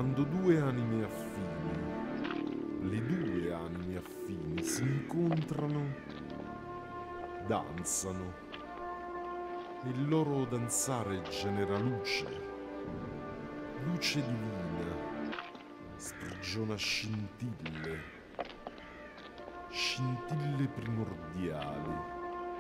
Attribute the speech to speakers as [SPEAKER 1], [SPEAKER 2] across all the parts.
[SPEAKER 1] quando due anime affini, le due anime affini si incontrano, danzano. Il loro danzare genera luce, luce divina, sprigiona scintille, scintille primordiali.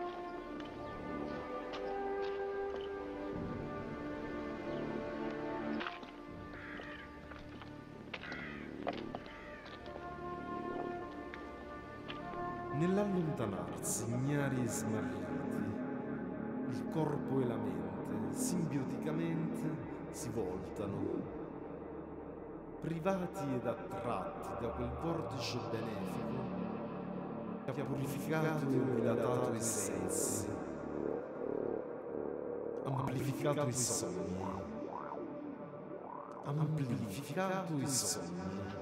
[SPEAKER 1] Nell'allontanarsi ignari e smarriti, il corpo e la mente simbioticamente si voltano, privati ed attratti da quel vortice benefico che ha purificato e dilatato i sensi, amplificato i sogni, amplificato i sogni.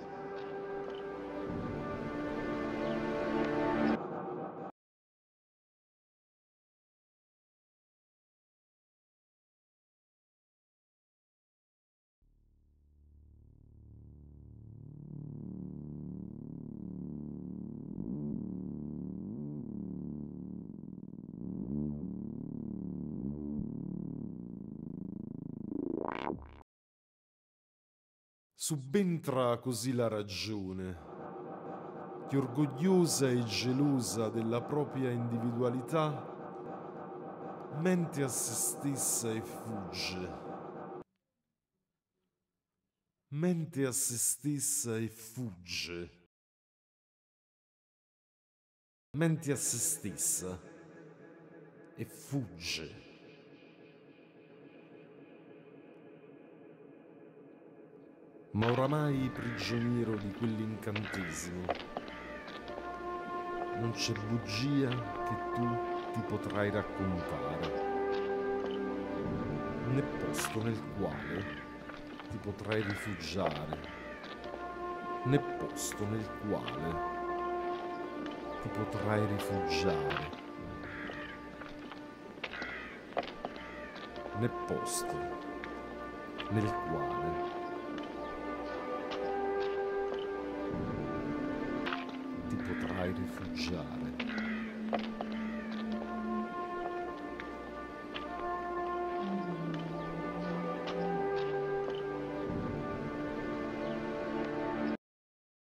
[SPEAKER 1] Subentra così la ragione, che orgogliosa e gelosa della propria individualità, mente a se stessa e fugge. Mente a se stessa e fugge. Mente a se stessa e fugge. Ma oramai prigioniero di quell'incantesimo, non c'è bugia che tu ti potrai raccontare, né posto nel quale ti potrai rifugiare, né posto nel quale ti potrai rifugiare, né posto nel quale ti potrai rifugiare.